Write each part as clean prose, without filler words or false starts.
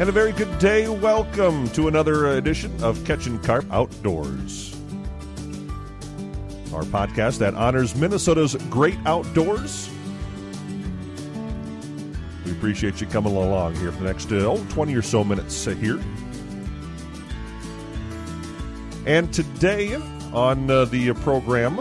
And a very good day. Welcome to another edition of Catchin' Carp Outdoors, our podcast that honors Minnesota's great outdoors. We appreciate you coming along here for the next 20 or so minutes here. And today on the program,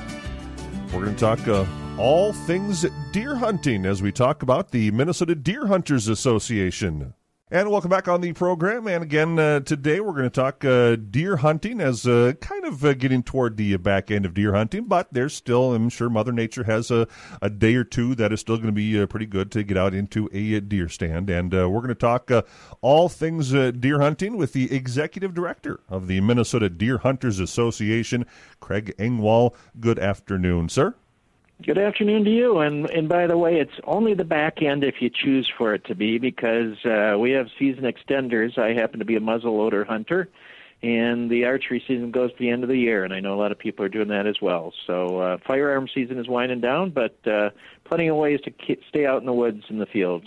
we're going to talk all things deer hunting as we talk about the Minnesota Deer Hunters Association. And welcome back on the program. And again, today we're going to talk deer hunting as kind of getting toward the back end of deer hunting. But there's still, I'm sure Mother Nature has a day or two that is still going to be pretty good to get out into a deer stand. And we're going to talk all things deer hunting with the Executive Director of the Minnesota Deer Hunters Association, Craig Engwall. Good afternoon, sir. Good afternoon to you, and by the way, it's only the back end if you choose for it to be, because we have season extenders. I happen to be a muzzleloader hunter, and the archery season goes to the end of the year, and I know a lot of people are doing that as well. So firearm season is winding down, but plenty of ways to stay out in the woods and the fields.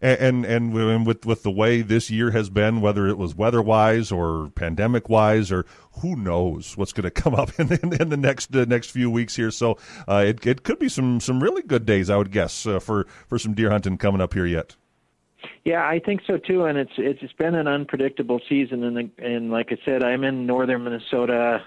And with the way this year has been, whether it was weather-wise or pandemic-wise, or who knows what's going to come up in the next few weeks here. So it could be some really good days, I would guess, for some deer hunting coming up here yet. Yeah, I think so too, and it's been an unpredictable season, and like I said, I'm in northern Minnesota.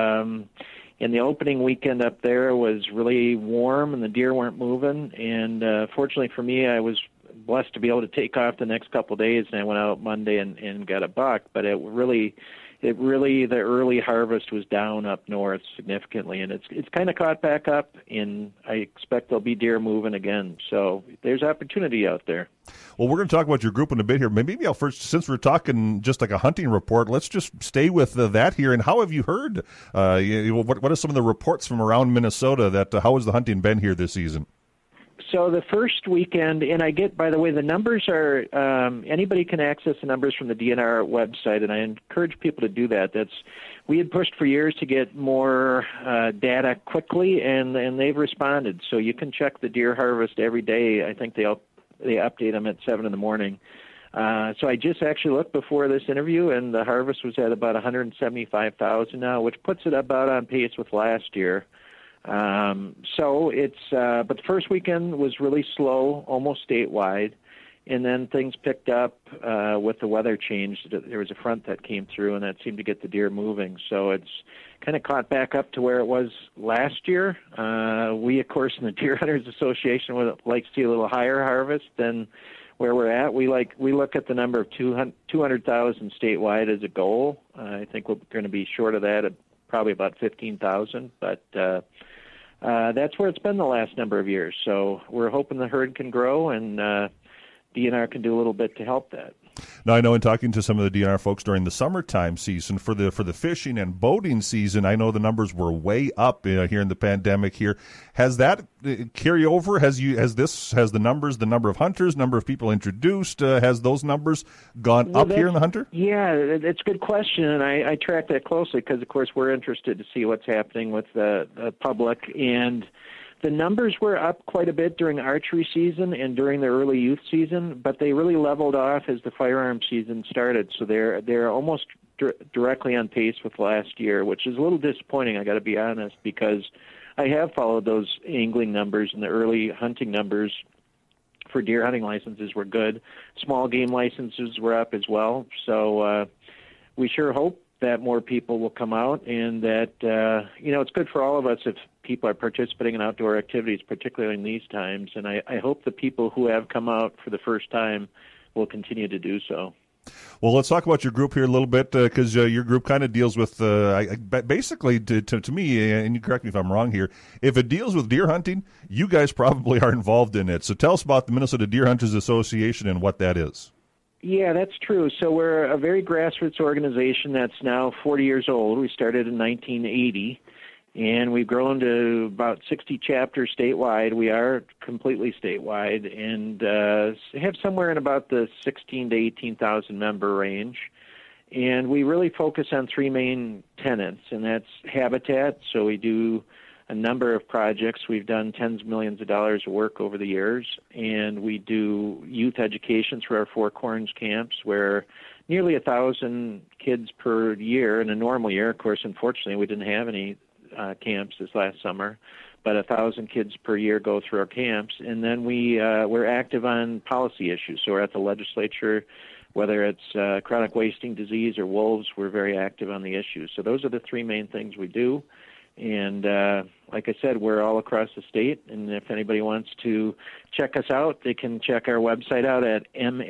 And the opening weekend up there was really warm, and the deer weren't moving. And fortunately for me, I was blessed to be able to take off the next couple of days, and I went out Monday and got a buck. But it really the early harvest was down up north significantly, and it's kind of caught back up, and I expect there'll be deer moving again. So there's opportunity out there. Well, we're going to talk about your group in a bit here. Maybe I'll first, since we're talking just like a hunting report, let's just stay with that here. And how have you heard? What are some of the reports from around Minnesota that how has the hunting been here this season? So the first weekend, and by the way, the numbers are, anybody can access the numbers from the DNR website, and I encourage people to do that. We had pushed for years to get more data quickly, and they've responded. So you can check the deer harvest every day. I think they update them at 7 in the morning. So I just actually looked before this interview, and the harvest was at about 175,000 now, which puts it about on pace with last year. So it's, but the first weekend was really slow, almost statewide, and then things picked up with the weather change. There was a front that came through, and that seemed to get the deer moving. So it's kind of caught back up to where it was last year. We, of course, in the Deer Hunters Association would like to see a little higher harvest than where we're at. We look at the number of 200,000 statewide as a goal. I think we're going to be short of that at probably about 15,000, but that's where it's been the last number of years. So we're hoping the herd can grow, and DNR can do a little bit to help that. Now, I know in talking to some of the DNR folks during the summertime season for the fishing and boating season, I know the numbers were way up here in the pandemic here. Has that carry over? Has the number of hunters, number of people introduced, has those numbers gone up here in the hunter? Yeah, it's a good question, and I track that closely because, of course, we're interested to see what's happening with the public. And the numbers were up quite a bit during archery season and during the early youth season, but they really leveled off as the firearm season started. So they're almost directly on pace with last year, which is a little disappointing, I got to be honest, because I have followed those angling numbers, and the early hunting numbers for deer hunting licenses were good. Small game licenses were up as well. So we sure hope that more people will come out, and that, it's good for all of us if people are participating in outdoor activities, particularly in these times. And I hope the people who have come out for the first time will continue to do so. Well, let's talk about your group here a little bit, because your group kind of deals with, basically, to me, and you correct me if I'm wrong here, if it deals with deer hunting, you guys probably are involved in it. So tell us about the Minnesota Deer Hunters Association and what that is. Yeah, that's true. So we're a very grassroots organization that's now 40 years old. We started in 1980, and we've grown to about 60 chapters statewide. We are completely statewide, and have somewhere in about the 16 to 18,000 member range. And we really focus on three main tenets, and that's habitat. So we do a number of projects. We've done tens of millions of dollars of work over the years, and we do youth education through our Four Corners camps, where nearly 1,000 kids per year in a normal year. Of course, unfortunately, we didn't have any camps this last summer, but 1,000 kids per year go through our camps. And then we're active on policy issues. So we're at the legislature, whether it's chronic wasting disease or wolves, we're very active on the issues. So those are the three main things we do. And like I said, we're all across the state. And if anybody wants to check us out, they can check our website out at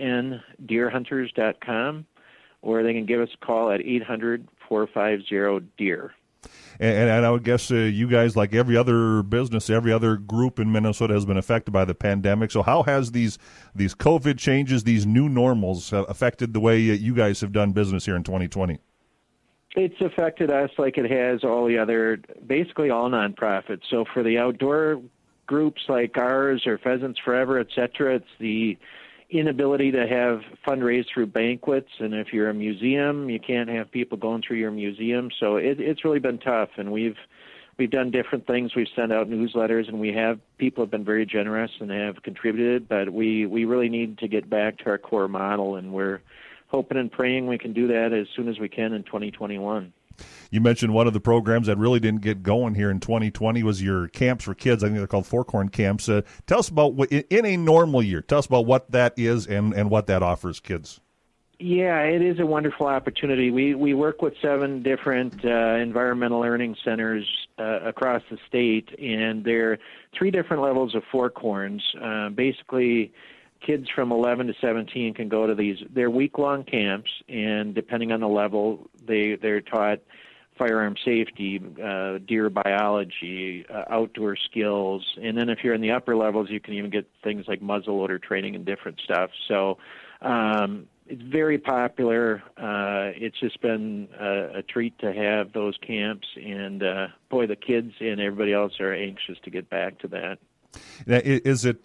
mndeerhunters.com, or they can give us a call at 800-450-DEER. And I would guess you guys, like every other business, every other group in Minnesota, has been affected by the pandemic. So how has these COVID changes, these new normals, affected the way you guys have done business here in 2020? It's affected us like it has all the other, basically all nonprofits. So for the outdoor groups like ours or Pheasants Forever, et cetera, it's the inability to have fundraise through banquets. And if you're a museum, you can't have people going through your museum. So it's really been tough. And we've done different things. We've sent out newsletters, and people have been very generous and have contributed. But we really need to get back to our core model, and we're hoping and praying we can do that as soon as we can in 2021. You mentioned one of the programs that really didn't get going here in 2020 was your camps for kids. I think they're called Four Corn camps. Tell us about, in a normal year, tell us about what that is and what that offers kids. Yeah, it is a wonderful opportunity. We work with 7 different environmental learning centers across the state, and there are 3 different levels of Four Corns. Basically, kids from 11 to 17 can go to these. They're week-long camps, and depending on the level, they're taught firearm safety, deer biology, outdoor skills. And then if you're in the upper levels, you can even get things like muzzleloader training and different stuff. So it's very popular. It's just been a treat to have those camps. And, boy, the kids and everybody else are anxious to get back to that. Now, is it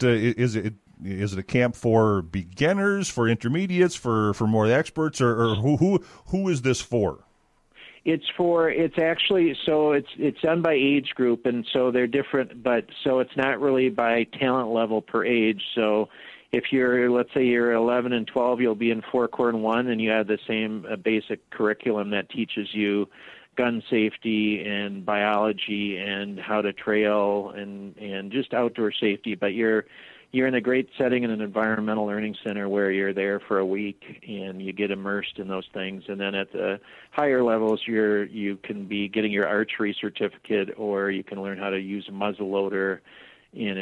a camp for beginners, for intermediates, for more experts, or who is this for? It's done by age group, and so they're different, but so it's not really by talent level per age. So if let's say you're 11 and 12, you'll be in Four Corn 1, and you have the same basic curriculum that teaches you gun safety and biology and how to trail and just outdoor safety. But you're in a great setting in an environmental learning center where you're there for a week and you get immersed in those things. And then at the higher levels, you can be getting your archery certificate, or you can learn how to use a muzzle loader. And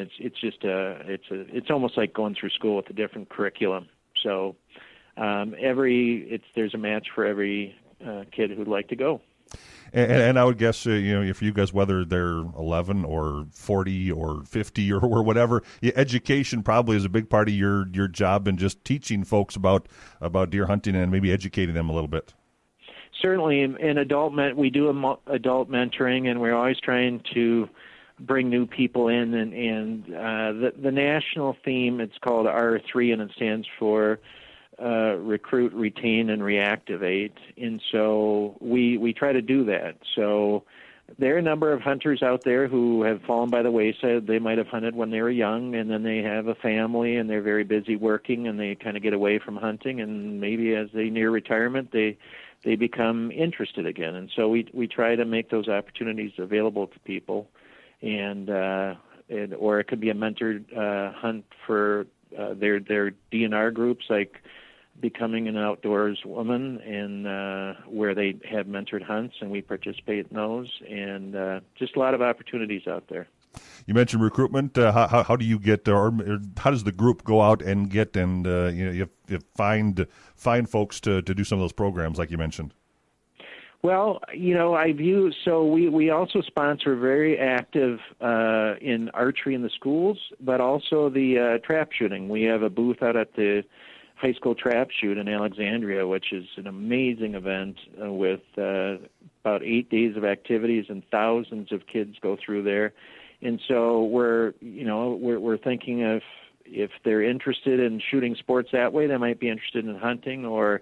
it's almost like going through school with a different curriculum. So there's a match for every kid who'd like to go. And I would guess, if you guys, whether they're 11 or 40 or 50 or whatever, education probably is a big part of your job, and just teaching folks about deer hunting and maybe educating them a little bit. Certainly, in we do adult mentoring, and we're always trying to bring new people in. And the national theme, it's called R3, and it stands for recruit, retain, and reactivate. And so we try to do that. So there are a number of hunters out there who have fallen by the wayside. They might have hunted when they were young, and then they have a family, and they're very busy working, and they kind of get away from hunting. And maybe as they near retirement, they become interested again. And so we try to make those opportunities available to people. Or it could be a mentored hunt for their DNR groups, like Becoming an Outdoors Woman, and where they have mentored hunts, and we participate in those, and just a lot of opportunities out there. You mentioned recruitment. How do you get, or how does the group go out and get and you find folks to do some of those programs like you mentioned? Well, we also sponsor very active in archery in the schools, but also the trap shooting. We have a booth out at the high school trap shoot in Alexandria, which is an amazing event with about 8 days of activities, and thousands of kids go through there. And so we're thinking if they're interested in shooting sports that way, they might be interested in hunting, or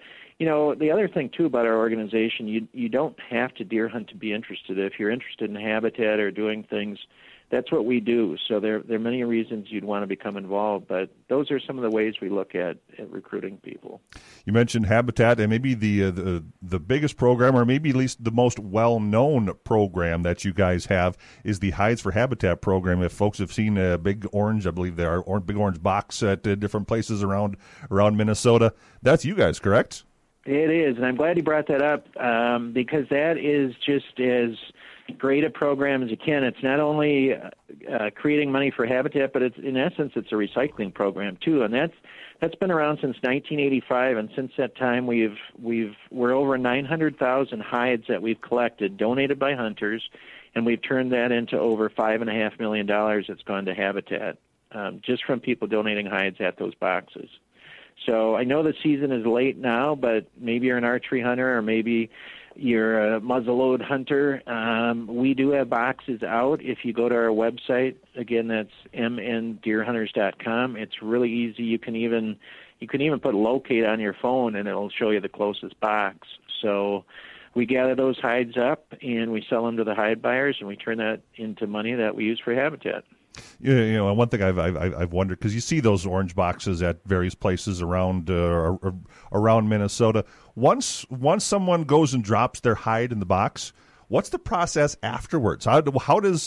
The other thing too about our organization, you don't have to deer hunt to be interested. If you're interested in habitat or doing things, that's what we do. So there are many reasons you'd want to become involved, but those are some of the ways we look at recruiting people. You mentioned habitat, and maybe the biggest program, or maybe at least the most well-known program that you guys have, is the Hides for Habitat program. If folks have seen a Big Orange, I believe there are Big Orange box at different places around Minnesota, that's you guys, correct? It is, and I'm glad you brought that up because that is just as great a program as you can. It's not only creating money for habitat, but in essence it's a recycling program too, and that's been around since 1985. And since that time, we're over 900,000 hides that we've collected, donated by hunters, and we've turned that into over $5.5 million that's gone to habitat just from people donating hides at those boxes. So I know the season is late now, but maybe you're an archery hunter or maybe you're a muzzleload hunter. We do have boxes out. If you go to our website, again, that's mndeerhunters.com. It's really easy. You can even put locate on your phone, and it'll show you the closest box. So we gather those hides up, and we sell them to the hide buyers, and we turn that into money that we use for habitat. One thing I've wondered, because you see those orange boxes at various places around Minnesota. Once someone goes and drops their hide in the box, what's the process afterwards? How does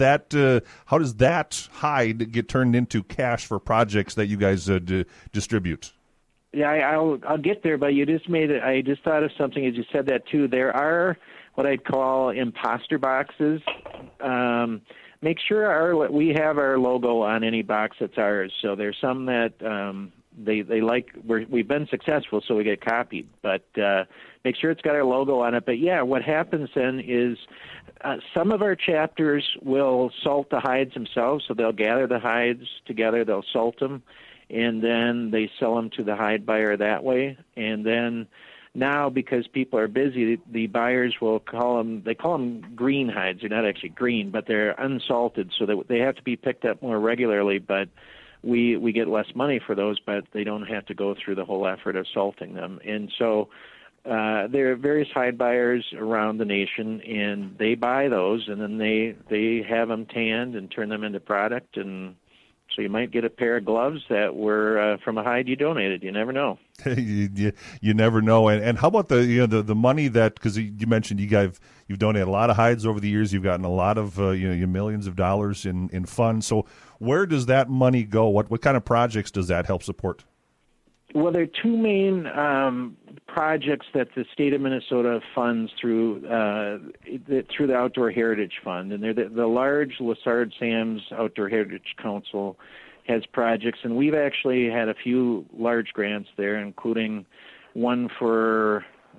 that hide get turned into cash for projects that you guys distribute? Yeah, I'll get there, but I just thought of something as you said that too. There are what I'd call imposter boxes. Make sure we have our logo on any box that's ours. So there's some that they like. We've been successful, so we get copied. But make sure it's got our logo on it. But yeah, what happens then is some of our chapters will salt the hides themselves. So they'll gather the hides together, they'll salt them, and then they sell them to the hide buyer that way. And then now, because people are busy, the buyers will call them green hides. They're not actually green, but they're unsalted, so that they have to be picked up more regularly. But we get less money for those, but they don't have to go through the whole effort of salting them. And so there are various hide buyers around the nation, and they buy those, and then they have them tanned and turn them into product. And so you might get a pair of gloves that were from a hide you donated. You never know. you never know. And how about the money that, because you mentioned you've donated a lot of hides over the years. You've gotten a lot of millions of dollars in funds. So where does that money go? What kind of projects does that help support? Well, there are two main projects that the state of Minnesota funds through the Outdoor Heritage Fund, and they're the large Lessard Sam's Outdoor Heritage Council has projects, and we've actually had a few large grants there, including one for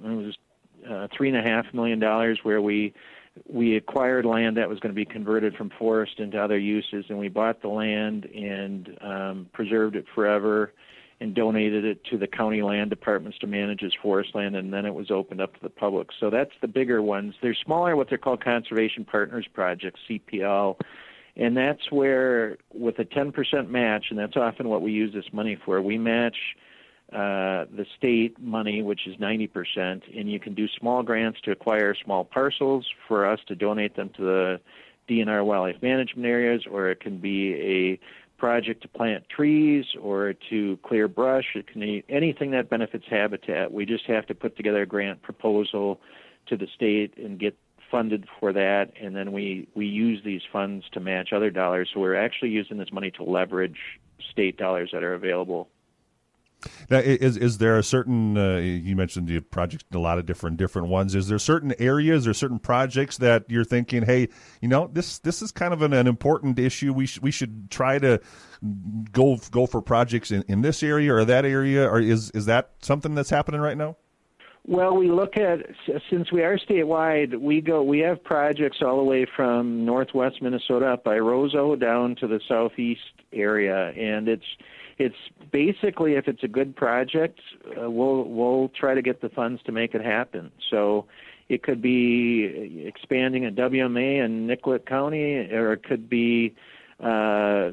$3.5 million, where we acquired land that was going to be converted from forest into other uses, and we bought the land and preserved it forever and donated it to the county land departments to manage as forest land, and then it was opened up to the public. So that's the bigger ones. They're smaller, what they're called Conservation Partners Projects, CPL, and that's where, with a 10% match, and that's often what we use this money for, we match the state money, which is 90%, and you can do small grants to acquire small parcels for us to donate them to the DNR wildlife management areas, or it can be a project to plant trees or to clear brush. It can be anything that benefits habitat. We just have to put together a grant proposal to the state and get funded for that, and then we use these funds to match other dollars. So we're actually using this money to leverage state dollars that are available. Now, is there a certain, you mentioned the projects, a lot of different ones. Is there certain areas or certain projects that you're thinking, hey, this is kind of an important issue. We should try to go for projects in this area or that area, or is that something that's happening right now? Well, we look at, since we are statewide, we have projects all the way from northwest Minnesota up by Roseau down to the southeast area, and it's basically, if it's a good project, we'll try to get the funds to make it happen. So it could be expanding a WMA in Nicollet County, or it could be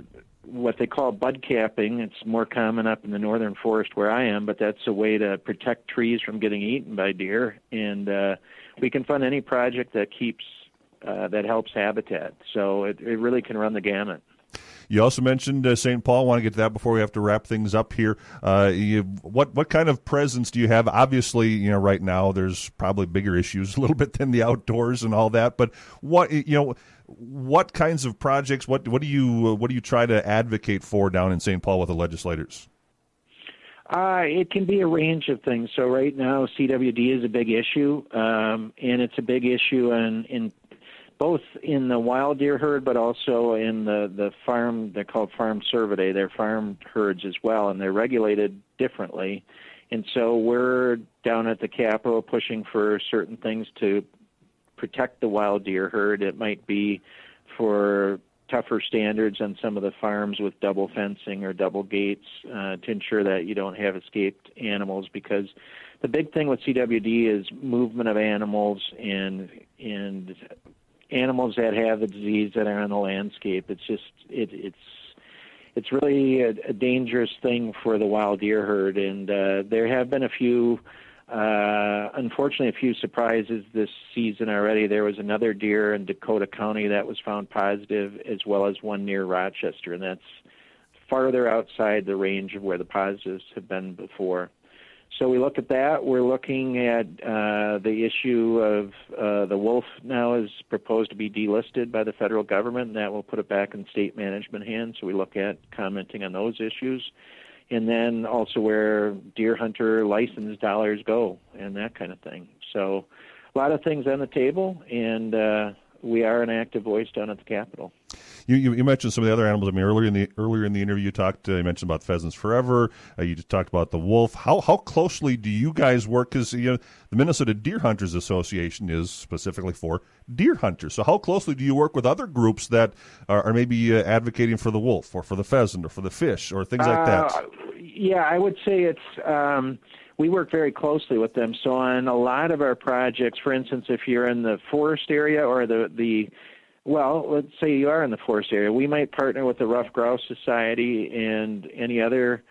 what they call bud capping. It's more common up in the northern forest where I am, but that's a way to protect trees from getting eaten by deer. And we can fund any project that that helps habitat. So it really can run the gamut. You also mentioned St. Paul. I want to get to that before we have to wrap things up here. What kind of presence do you have? Obviously, right now there's probably bigger issues a little bit than the outdoors and all that. But what kinds of projects? What do you try to advocate for down in St. Paul with the legislators? It can be a range of things. So right now, CWD is a big issue, and it's a big issue in both in the wild deer herd, but also in the farm. They're called farm cervidae. They're farm herds as well, and they're regulated differently. And so we're down at the Capitol pushing for certain things to protect the wild deer herd. It might be for tougher standards on some of the farms with double fencing or double gates to ensure that you don't have escaped animals, because the big thing with CWD is movement of animals and animals that have the disease that are on the landscape. It's just it's really a dangerous thing for the wild deer herd, and there have been unfortunately a few surprises this season already. There was another deer in Dakota County that was found positive, as well as one near Rochester, and that's farther outside the range of where the positives have been before. So we look at that. We're looking at the issue of the wolf now is proposed to be delisted by the federal government, and that will put it back in state management hands. So we look at commenting on those issues. And then also where deer hunter license dollars go and that kind of thing. So a lot of things on the table, and we are an active voice down at the Capitol. You mentioned some of the other animals. I mean, earlier in the interview, you mentioned about Pheasants Forever. You just talked about the wolf. How closely do you guys work? Because the Minnesota Deer Hunters Association is specifically for deer hunters. So how closely do you work with other groups that are maybe advocating for the wolf or for the pheasant or for the fish or things like that? Yeah, I would say it's. We work very closely with them. So on a lot of our projects, for instance, if you're in the forest area or well, let's say you are in the forest area, we might partner with the Rough Grouse Society and any other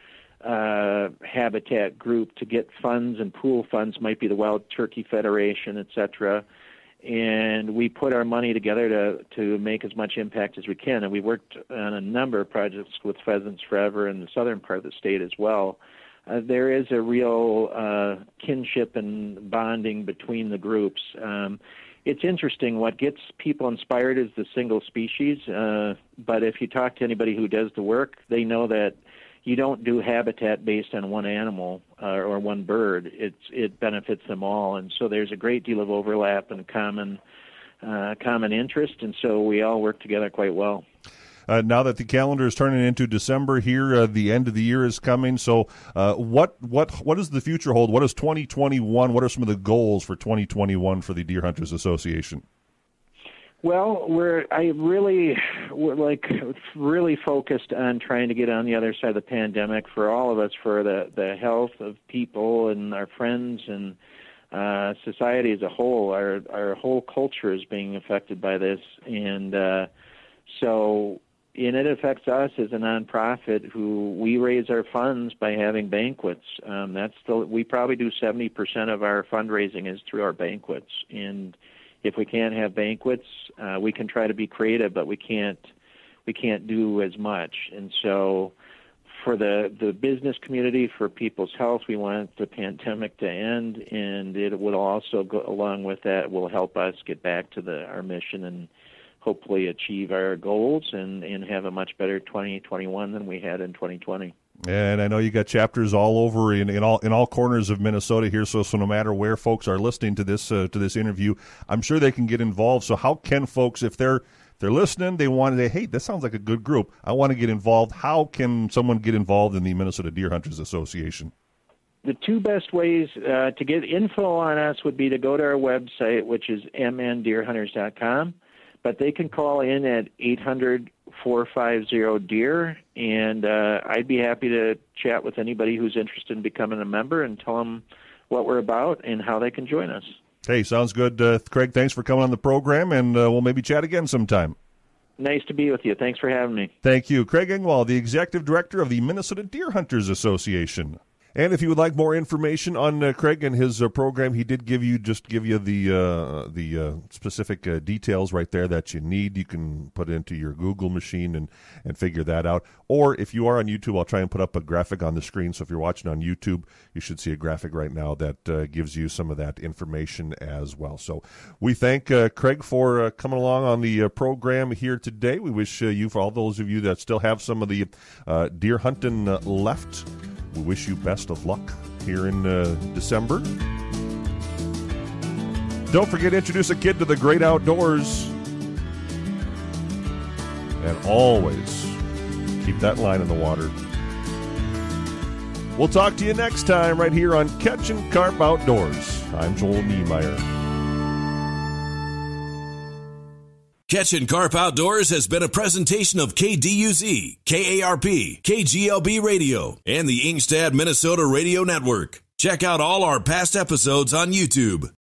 habitat group to get funds and pool funds, might be the Wild Turkey Federation, et cetera. And we put our money together to make as much impact as we can. And we worked on a number of projects with Pheasants Forever in the southern part of the state as well. There is a real kinship and bonding between the groups. It's interesting. What gets people inspired is the single species, but if you talk to anybody who does the work, they know that you don't do habitat based on one animal or one bird. It benefits them all, and so there's a great deal of overlap and common interest, and so we all work together quite well. Now that the calendar is turning into December here, the end of the year is coming. So what does the future hold? What is 2021? What are some of the goals for 2021 for the Deer Hunters Association? Well, we're really focused on trying to get on the other side of the pandemic for all of us, for the health of people and our friends and society as a whole. Our whole culture is being affected by this, and and it affects us as a nonprofit who we raise our funds by having banquets. We probably do 70% of our fundraising is through our banquets. And if we can't have banquets, we can try to be creative, but we can't do as much. And so for the business community, for people's health, we want the pandemic to end, and it will also go along with that will help us get back to our mission and hopefully achieve our goals and have a much better 2021 than we had in 2020. And I know you got chapters all over in all corners of Minnesota here. So no matter where folks are listening to this interview, I'm sure they can get involved. So how can folks, if they're listening, they want to say, hey, this sounds like a good group, I want to get involved. How can someone get involved in the Minnesota Deer Hunters Association? The two best ways to get info on us would be to go to our website, which is mndeerhunters.com. But they can call in at 800-450-DEER, and I'd be happy to chat with anybody who's interested in becoming a member and tell them what we're about and how they can join us. Hey, sounds good. Craig, thanks for coming on the program, and we'll maybe chat again sometime. Nice to be with you. Thanks for having me. Thank you. Craig Engwall, the Executive Director of the Minnesota Deer Hunters Association. And if you would like more information on Craig and his program, he did give you the specific details right there that you need. You can put it into your Google machine and figure that out. Or if you are on YouTube, I'll try and put up a graphic on the screen. So if you're watching on YouTube, you should see a graphic right now that gives you some of that information as well. So we thank Craig for coming along on the program here today. We wish you, for all those of you that still have some of the deer hunting left, we wish you best of luck here in December. Don't forget to introduce a kid to the great outdoors. And always keep that line in the water. We'll talk to you next time right here on Catchin' Carp Outdoors. I'm Joel Niemeyer. Catchin' Carp Outdoors has been a presentation of KDUZ, KARP, KGLB Radio, and the Ingstad, Minnesota Radio Network. Check out all our past episodes on YouTube.